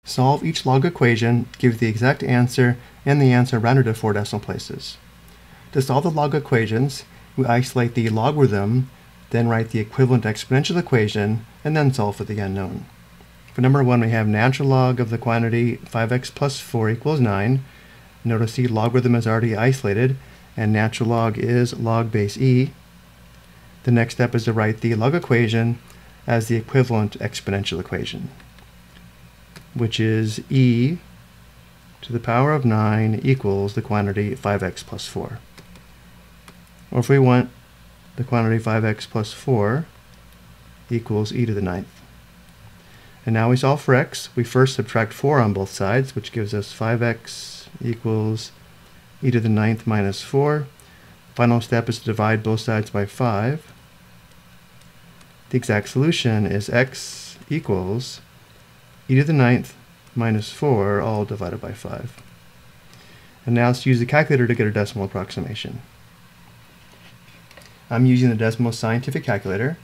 Solve each log equation, give the exact answer, and the answer rounded to 4 decimal places. To solve the log equations, we isolate the logarithm, then write the equivalent exponential equation, and then solve for the unknown. For number 1, we have natural log of the quantity 5x plus 4 equals 9. Notice the logarithm is already isolated, and natural log is log base e. The next step is to write the log equation as the equivalent exponential equation, which is e to the power of 9 equals the quantity 5x plus 4. Or if we want the quantity 5x plus 4 equals e to the 9th. And now we solve for x. We first subtract 4 on both sides, which gives us 5x equals e to the 9th minus 4. Final step is to divide both sides by 5. The exact solution is x equals e to the 9th minus 4, all divided by 5. And now let's use the calculator to get a decimal approximation. I'm using the Desmos Scientific Calculator.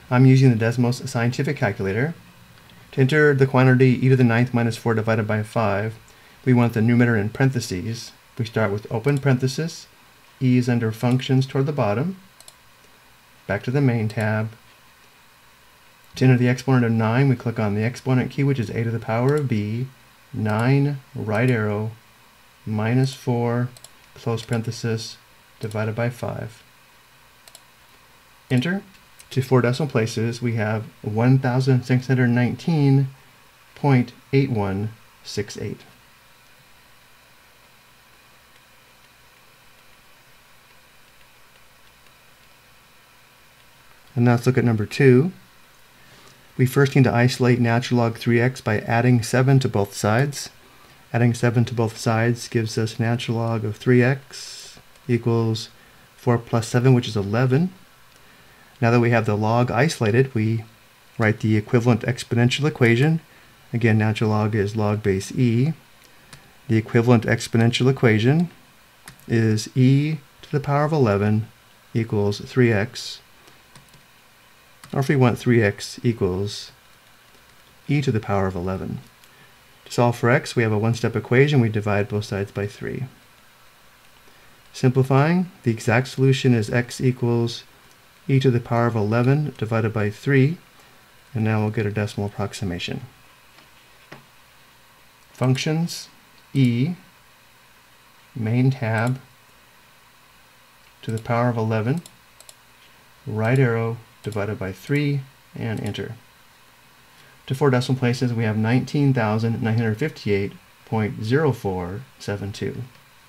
To enter the quantity e to the 9th minus 4 divided by 5, we want the numerator in parentheses. We start with open parenthesis. E is under functions toward the bottom. Back to the main tab. To enter the exponent of 9, we click on the exponent key, which is a to the power of b, 9, right arrow, minus 4, close parenthesis, divided by 5. Enter. To 4 decimal places, we have 1,619.8168. And now let's look at number 2. We first need to isolate natural log 3x by adding 7 to both sides. Adding 7 to both sides gives us natural log of 3x equals 4 plus 7, which is 11. Now that we have the log isolated, we write the equivalent exponential equation. Again, natural log is log base e. The equivalent exponential equation is e to the power of 11 equals 3x. Or if we want 3x equals e to the power of 11. To solve for x, we have a one-step equation. We divide both sides by 3. Simplifying, the exact solution is x equals e to the power of 11 divided by 3, and now we'll get a decimal approximation. Functions, e, main tab, to the power of 11, right arrow, divided by 3, and enter. To 4 decimal places, we have 19,958.0472.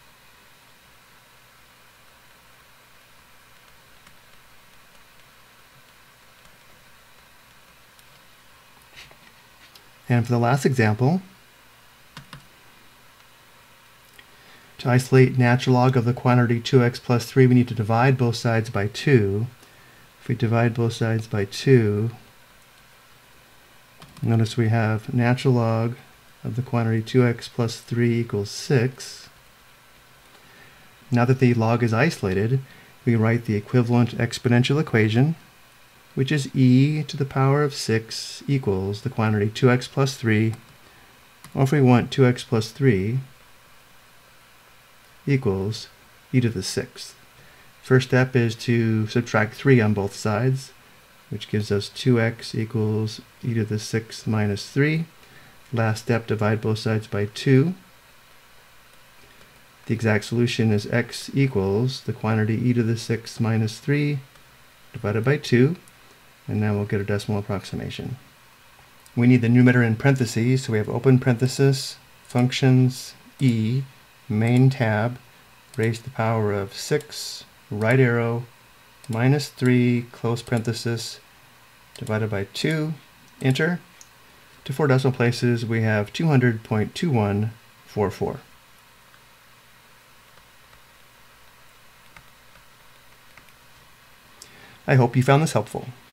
And for the last example, to isolate natural log of the quantity 2x plus 3, we need to divide both sides by 2. If we divide both sides by 2, notice we have natural log of the quantity 2x plus 3 equals 6. Now that the log is isolated, we write the equivalent exponential equation, which is e to the power of 6 equals the quantity 2x plus 3, or if we want 2x plus 3 equals e to the 6th. First step is to subtract 3 on both sides, which gives us 2x equals e to the 6th minus 3. Last step, divide both sides by 2. The exact solution is x equals the quantity e to the 6th minus 3 divided by 2. And now we'll get a decimal approximation. We need the numerator in parentheses, so we have open parenthesis, functions, e, main tab, raised to the power of 6, right arrow, minus 3, close parenthesis, divided by 2, enter. To 4 decimal places, we have 200.2144. I hope you found this helpful.